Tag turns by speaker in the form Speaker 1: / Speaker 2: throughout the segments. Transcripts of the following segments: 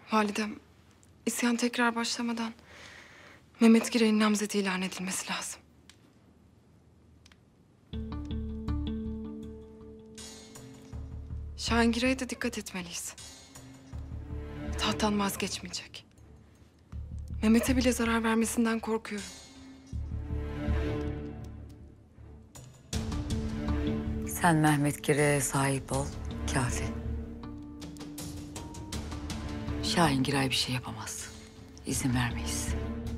Speaker 1: Validem, isyan tekrar başlamadan Mehmet Girey'in namzeti ilan edilmesi lazım. Şahin Girey'e de dikkat etmeliyiz. Tahttan vazgeçmeyecek. Mehmet'e bile zarar vermesinden korkuyorum.
Speaker 2: Sen Mehmet Girey'e sahip ol, kafi. Şahin Giray bir şey yapamaz. İzin vermeyiz.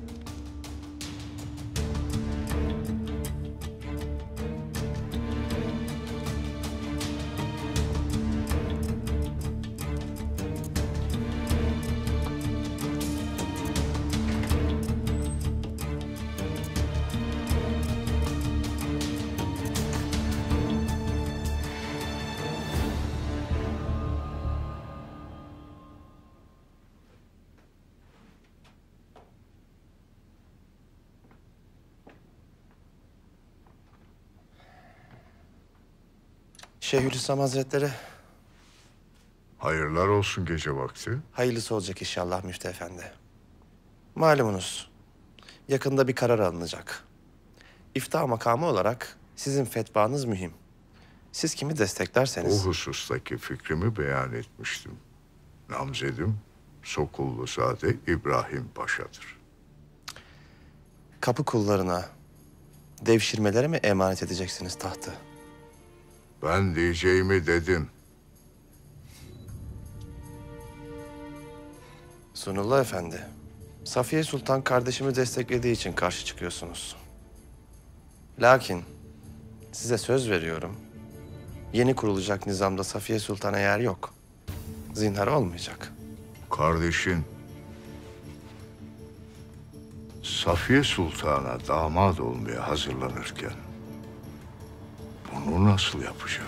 Speaker 3: Şeyhülislam Hazretleri,
Speaker 4: Hayırlar olsun gece vakti.
Speaker 3: hayırlısı olacak inşallah Müftü Efendi. Malumunuz, yakında bir karar alınacak. İftihar makamı olarak sizin fetvanız mühim. Siz kimi
Speaker 4: O
Speaker 3: desteklerseniz...
Speaker 4: husustaki fikrimi beyan etmiştim. Namzedim Sokulluzade İbrahim Paşa'dır.
Speaker 3: Kapı kullarına, devşirmelere mi emanet edeceksiniz tahtı?
Speaker 4: Ben diyeceğimi dedim.
Speaker 3: Sunullah Efendi, Safiye Sultan kardeşimi desteklediği için karşı çıkıyorsunuz. Lakin size söz veriyorum, yeni kurulacak nizamda Safiye Sultan'a yer yok. Zinhar olmayacak.
Speaker 4: Kardeşin Safiye Sultan'a damat olmaya hazırlanırken bunu nasıl yapacak?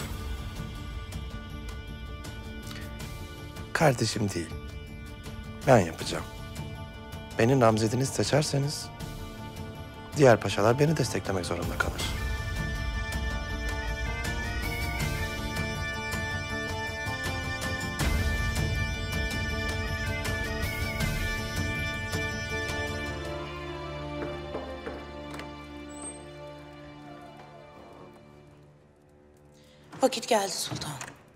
Speaker 3: Kardeşim değil, ben yapacağım. Beni namzediniz seçerseniz diğer paşalar beni desteklemek zorunda kalır.
Speaker 5: Vakit geldi sultan.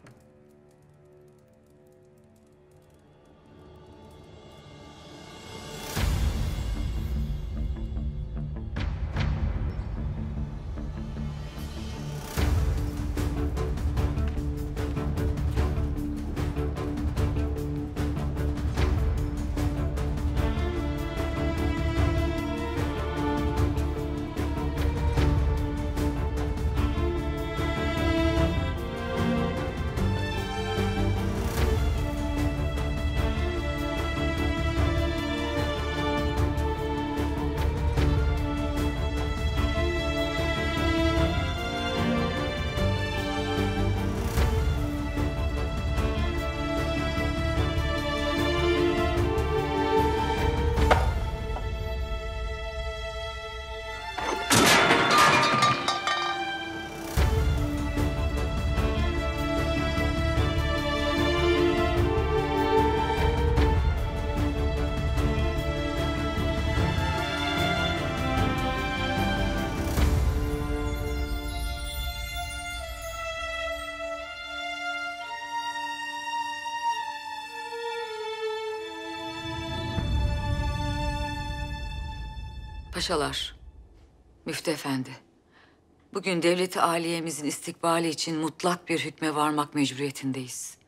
Speaker 2: Paşalar, Müftü Efendi. Bugün devleti aliyemizin istikbali için mutlak bir hükme varmak mecburiyetindeyiz.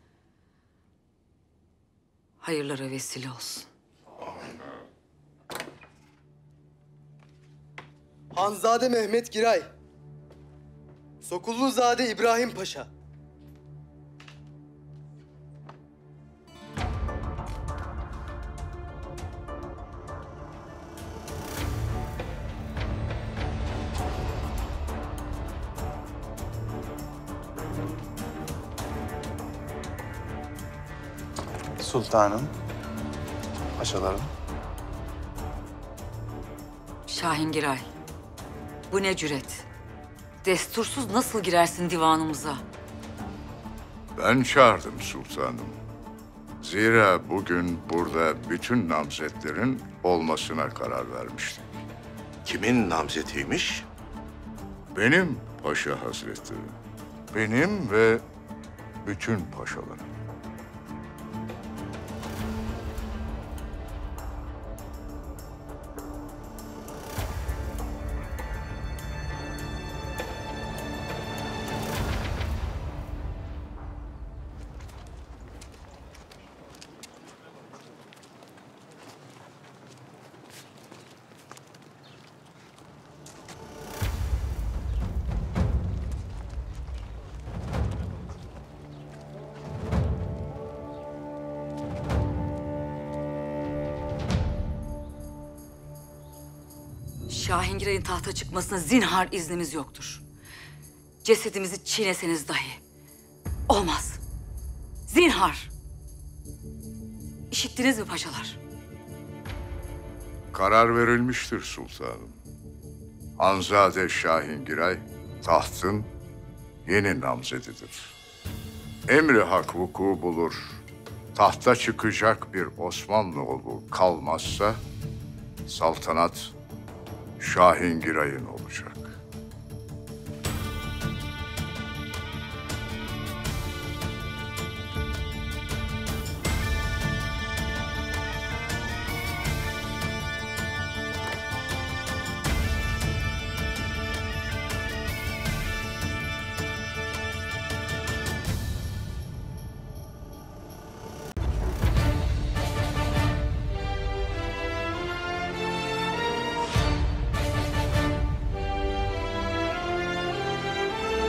Speaker 2: Hayırlara vesile olsun.
Speaker 6: Hanzade Mehmet Giray. Sokulluzade İbrahim Paşa.
Speaker 3: Sultanım, paşalarım.
Speaker 2: Şahin Giray, bu ne cüret? Destursuz nasıl girersin divanımıza?
Speaker 4: Ben çağırdım sultanım. Zira bugün burada bütün namzetlerin olmasına karar vermiştim.
Speaker 5: Kimin namzetiymiş?
Speaker 4: Benim Paşa Hazretleri. Benim ve bütün paşalarım.
Speaker 2: Şahingiray'ın tahta çıkmasına zinhar iznimiz yoktur. Cesedimizi çiğneseniz dahi. Olmaz. Zinhar. İşittiniz mi paşalar?
Speaker 4: Karar verilmiştir sultanım. Hanzade Şahingiray tahtın yeni namzedidir. Emri hak vuku bulur. Tahta çıkacak bir Osmanlıoğlu kalmazsa saltanat Şahingiray'ın olacak.